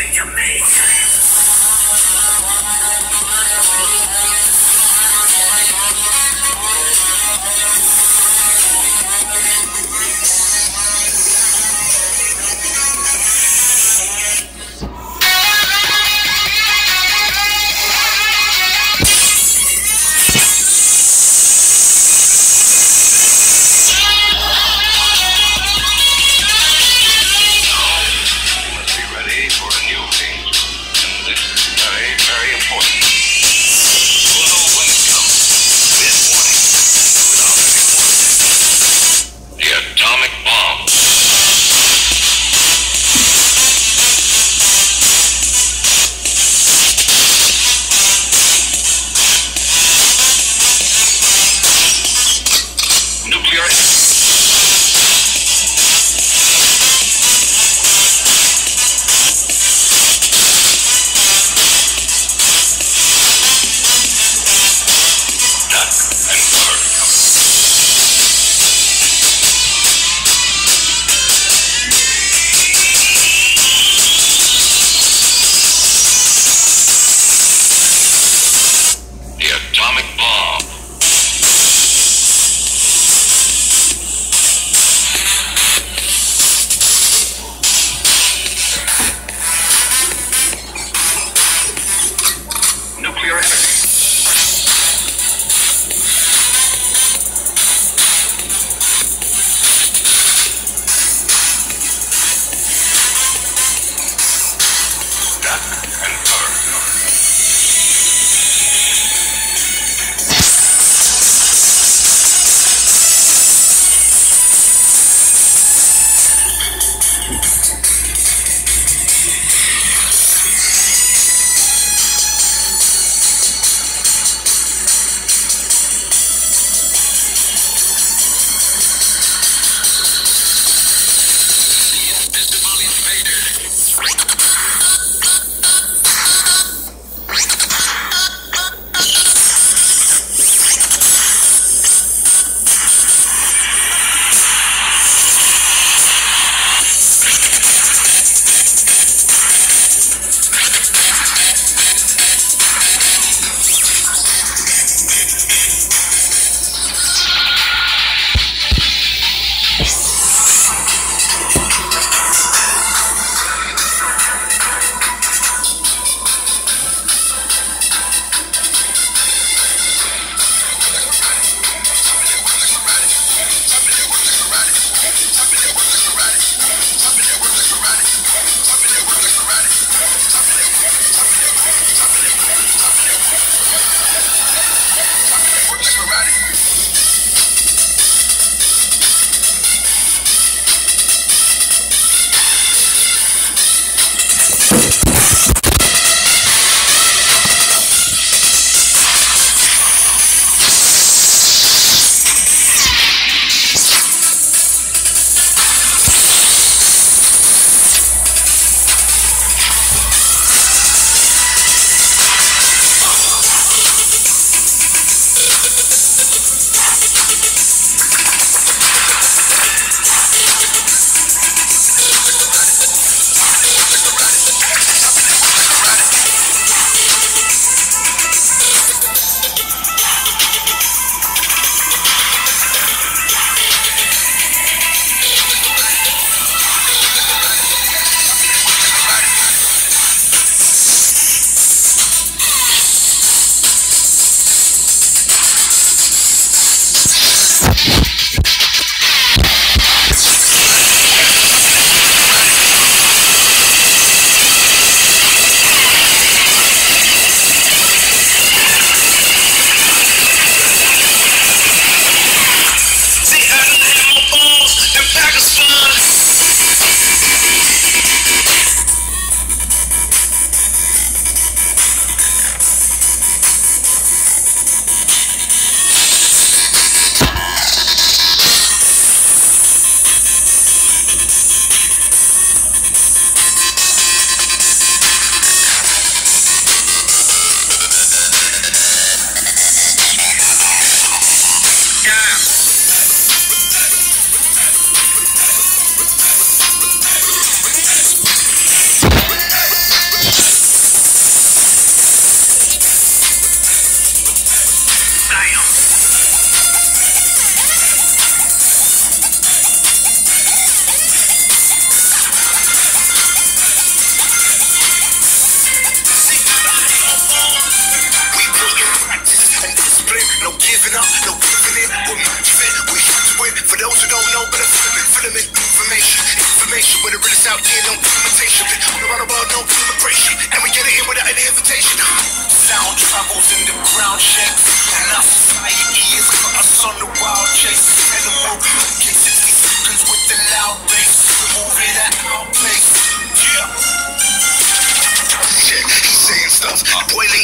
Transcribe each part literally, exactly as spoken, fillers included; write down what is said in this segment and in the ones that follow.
Wait a minute.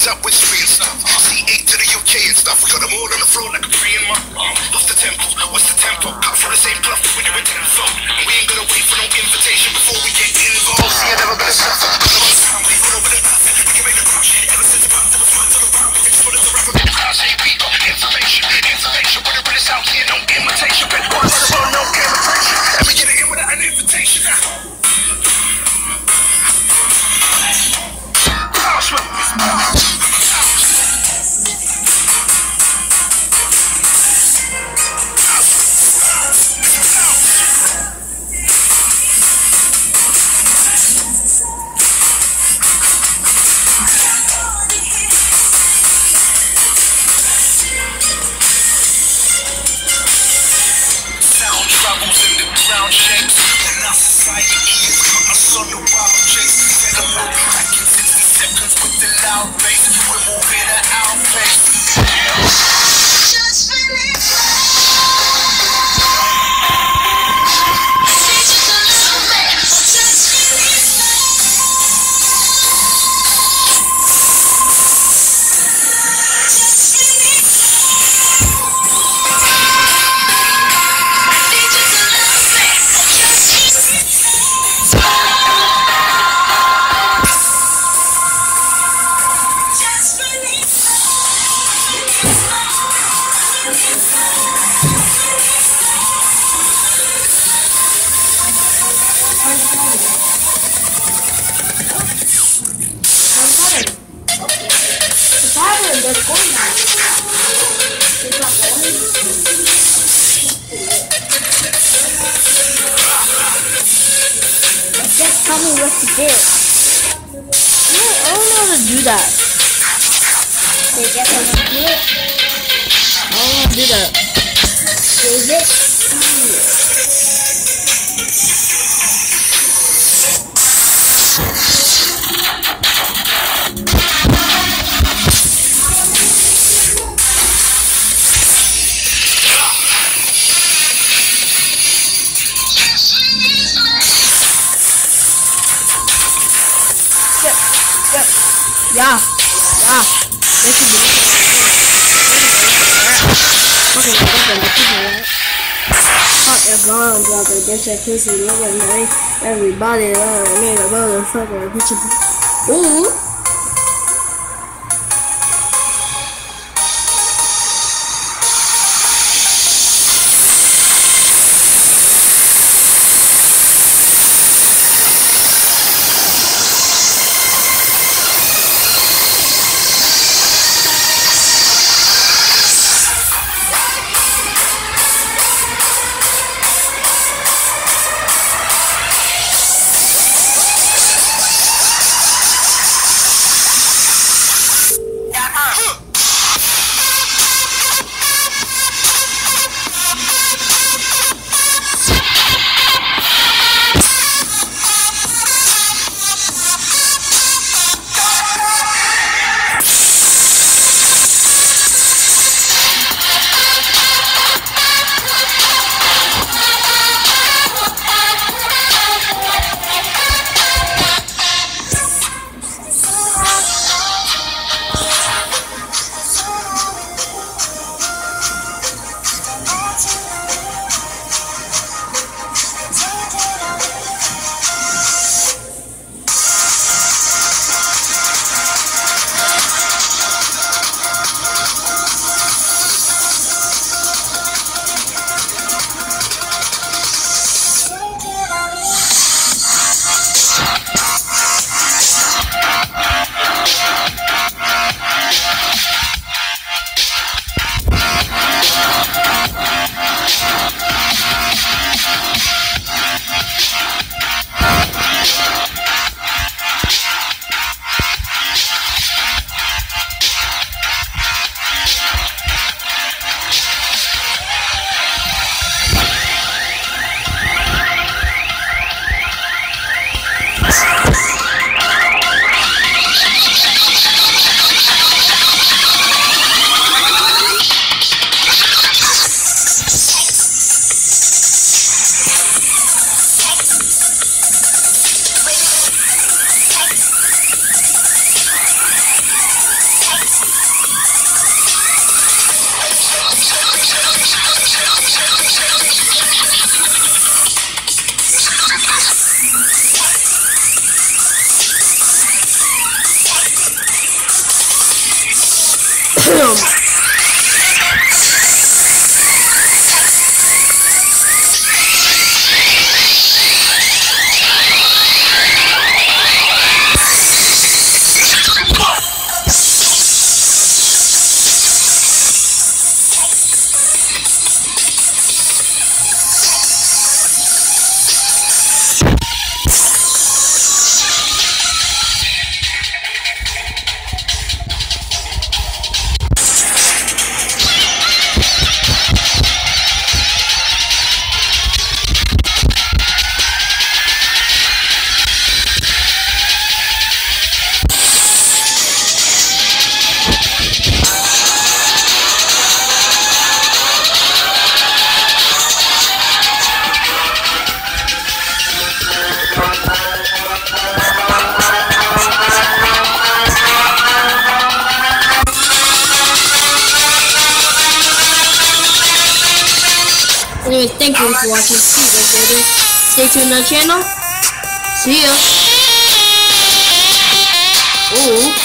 linked up with street stuff. C eight to the U K and stuff. We got them all on the floor like a praying monk. Off the tempo, what's the tempo? Cut for the same cloth when you're in the flow. And we ain't gonna wait for no invitation before we get involved. See, I never gonna suffer. Got them on time, we all over the map. We can make the crush. Ever since the back to the front to the round. It's full of the rapper. Say we got information, information. When it really sounds here, no imitation. But one of them no imitation. And we get it in without an invitation. Just tell me what to do. No, I don't know how to do that. They just want to do it. I don't know how to do that. Is it? Yeah, yeah. This is the okay, okay, let's do that. Fuck your blonde brother, bitch, that pussy, nigga, man. Everybody, uh, nigga, motherfucker, bitch. Ooh. Damn! Anyways, thank you for watching. See you guys later. Stay tuned on the channel. See ya. Ooh.